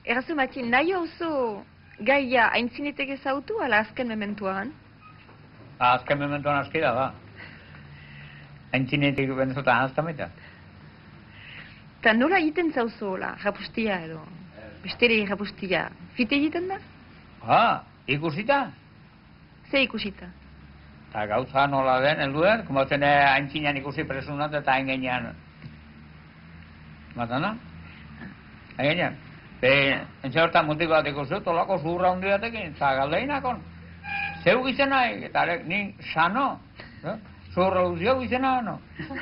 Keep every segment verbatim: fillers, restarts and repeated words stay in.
Errazu Matin, nahi oso gaia aintzinetek ezautu, ala azken mementuan? Azken mementuan askira da. Aintzinetik benzotan aztameta. Eta nola egiten zauzo, la, rapustia edo? Bestere rapustia. Fite egiten da? Ha, ikusita? Ze ikusita? Eta gauza nola den, elduen, kumatzen aintzinean ikusi presunat eta hain gainean. Matana? Hain gainean. Be, entxe hortan mutik bat ikusi, tolako zuhurra hundi batekin, eta galdeinakon. Zeu gizena nahi, eta arek, ni sano. Eh? Zuhurra guzio gizena, no?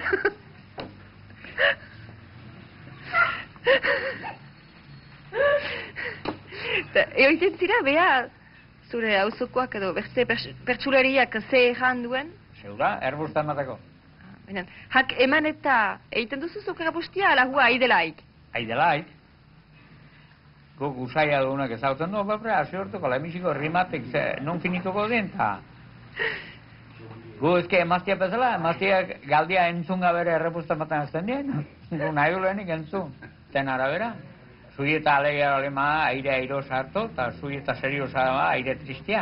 Eoiten zira, beha, zure auzokoak edo beste pertsulariak ze erran duen? Zeura, erbustan mateko. Benen, hak eman eta egiten duzu zukera bustia, ala hua aidelaik? Aidelaik. Guk usaia dugunak ezautzen du, bapre, hasi hortuko, lehenbiziko rimatik non finituko den, eta... Gu ezke emaztia bezala, emaztia galdia entzunga bere errepustan baten azten dien, gu nahi dulenik entzun, zen arabera. Zui eta alegia olema aire airo sartu, eta zui eta serio sartu aire tristia.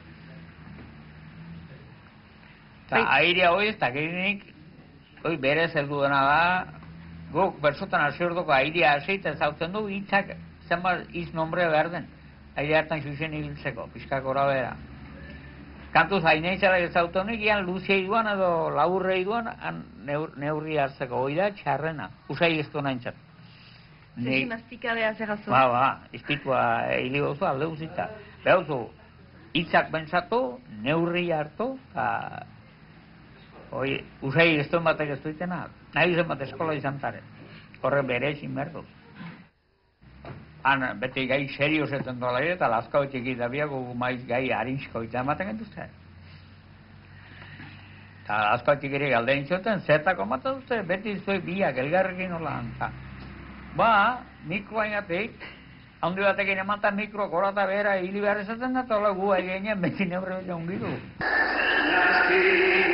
Eta airea hoi ez da gerinik, hoi bere zeldu dena da, guk bersotan hasi orduko airea hasi eta zautzen du hitzak zenbat iz nombre behar den. Aire hartan zuzen hiltzeko, pixkak gora bera. Kantuz haineitzara ezautonik, ian luzia iduan edo laburre iduan neur, neurri hartzeko, hoi da txarrena, usai ez du nahintzat. Zegi mastikabea zerrazu. Ba, ba, izpitua hili gozu alde guzita. Behauzu, hitzak bentsatu, neurri hartu, eta... Hoi, usai ez duen batek ez duitena, nahi zen bat eskola izan taren. Horre bere ezin berdu. Han, beti gai serio zetzen dola eta lazkau txiki da biago maiz gai harintzko eta ematen gentuzte. Eta lazkau txikiri galdein zuten, zetako mata duzte, beti zuen biak elgarrekin hola anta. Ba, mikroa inatik, handi batekin emanta mikroa korata behera hili behar ezaten da, eta hola gu aigenean beti neurre bete ongidu.